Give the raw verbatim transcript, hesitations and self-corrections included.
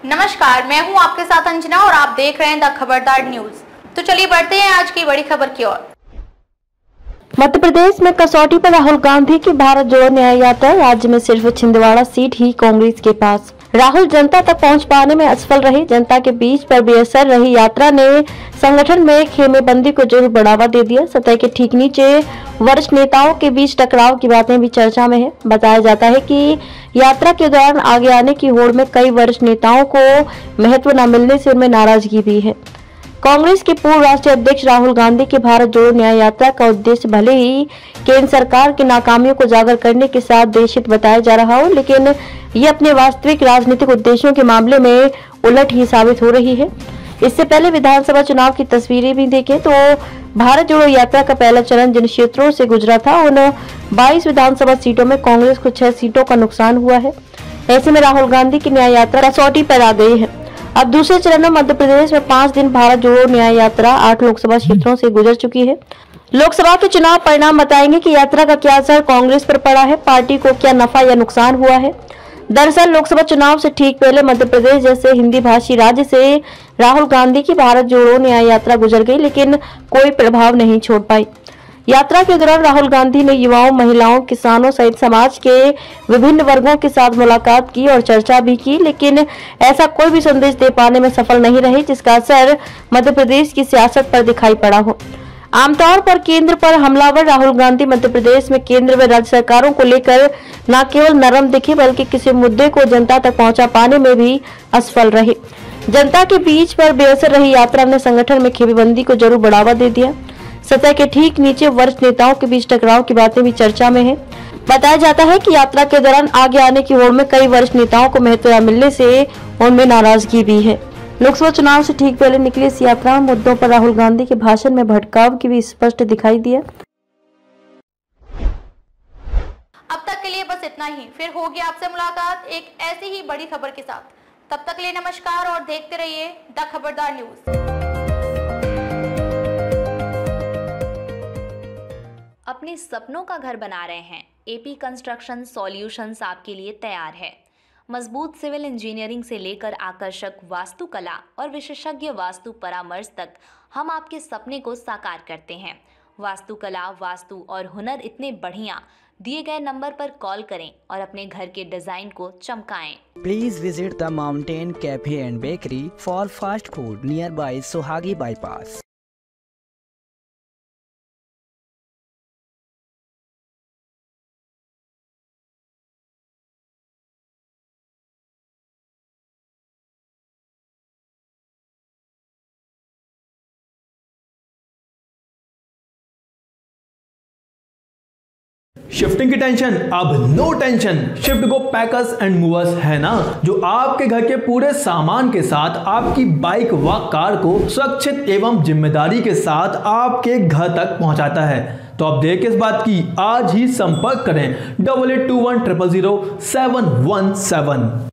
नमस्कार, मैं हूं आपके साथ अंजना और आप देख रहे हैं द खबरदार न्यूज। तो चलिए बढ़ते हैं आज की बड़ी खबर की ओर। मध्य प्रदेश में कसौटी पर राहुल गांधी की भारत जोड़ो न्याय यात्रा। राज्य में सिर्फ छिंदवाड़ा सीट ही कांग्रेस के पास। राहुल जनता तक पहुंच पाने में असफल रही। जनता के बीच पर बेअसर रही यात्रा ने संगठन में खेमेबंदी को जरूर बढ़ावा दे दिया। सतह के ठीक नीचे वरिष्ठ नेताओं के बीच टकराव की बातें भी चर्चा में है। बताया जाता है कि यात्रा के दौरान आगे आने की होड़ में कई वरिष्ठ नेताओं को महत्व न मिलने से उनमें नाराजगी भी है। कांग्रेस के पूर्व राष्ट्रीय अध्यक्ष राहुल गांधी की भारत जोड़ो न्याय यात्रा का उद्देश्य भले ही केंद्र सरकार की नाकामियों को उजागर करने के साथ देशहित बताया जा रहा हो, लेकिन ये अपने वास्तविक राजनीतिक उद्देश्यों के मामले में उलट ही साबित हो रही है। इससे पहले विधानसभा चुनाव की तस्वीरें भी देखें तो भारत जोड़ो यात्रा का पहला चरण जिन क्षेत्रों से गुजरा था, उन बाईस विधानसभा सीटों में कांग्रेस को छह सीटों का नुकसान हुआ है। ऐसे में राहुल गांधी की न्याय यात्रा कसौटी पर आ गई है। अब दूसरे चरण में मध्य प्रदेश में पाँच दिन भारत जोड़ो न्याय यात्रा आठ लोकसभा क्षेत्रों से गुजर चुकी है। लोकसभा के चुनाव परिणाम बताएंगे कि यात्रा का क्या असर कांग्रेस पर पड़ा है, पार्टी को क्या नफा या नुकसान हुआ है। दरअसल लोकसभा चुनाव से ठीक पहले मध्य प्रदेश जैसे हिंदी भाषी राज्य से राहुल गांधी की भारत जोड़ो न्याय यात्रा गुजर गई, लेकिन कोई प्रभाव नहीं छोड़ पाई। यात्रा के दौरान राहुल गांधी ने युवाओं, महिलाओं, किसानों सहित समाज के विभिन्न वर्गों के साथ मुलाकात की और चर्चा भी की, लेकिन ऐसा कोई भी संदेश दे पाने में सफल नहीं रही जिसका असर मध्य प्रदेश की सियासत पर दिखाई पड़ा हो। आमतौर पर केंद्र पर हमलावर राहुल गांधी मध्य प्रदेश में केंद्र व राज्य सरकारों को लेकर न केवल नरम दिखे बल्कि किसी मुद्दे को जनता तक पहुंचा पाने में भी असफल रहे। जनता के बीच पर बेअसर रही यात्रा ने संगठन में खेमेबंदी को जरूर बढ़ावा दे दिया। सतह के ठीक नीचे वरिष्ठ नेताओं के बीच टकराव की बातें भी चर्चा में है। बताया जाता है कि यात्रा के दौरान आगे आने की होड़ में कई वरिष्ठ नेताओं को महत्व न मिलने से उनमें नाराजगी भी है। लोकसभा चुनाव से ठीक पहले निकली इस यात्रा में मुद्दों पर राहुल गांधी के भाषण में भटकाव की भी स्पष्ट दिखाई दिया। अब तक के लिए बस इतना ही। फिर होगी आपसे मुलाकात एक ऐसी ही बड़ी खबर के साथ। तब तक के लिए नमस्कार और देखते रहिए द खबरदार न्यूज। अपने सपनों का घर बना रहे हैं? एपी कंस्ट्रक्शन सॉल्यूशंस आपके लिए तैयार है। मजबूत सिविल इंजीनियरिंग से लेकर आकर्षक वास्तुकला और विशेषज्ञ वास्तु परामर्श तक हम आपके सपने को साकार करते हैं। वास्तुकला, वास्तु और हुनर इतने बढ़िया, दिए गए नंबर पर कॉल करें और अपने घर के डिजाइन को चमकाएं। Please visit the Mountain Cafe and Bakery for fast food nearby Sohagi bypass. Shifting की टेंशन अब no tension. Shift Go packers and movers है ना, जो आपके घर के पूरे सामान के साथ आपकी बाइक व कार को सुरक्षित एवं जिम्मेदारी के साथ आपके घर तक पहुंचाता है। तो अब देर किस बात की, आज ही संपर्क करें double eight two one triple zero seven one seven.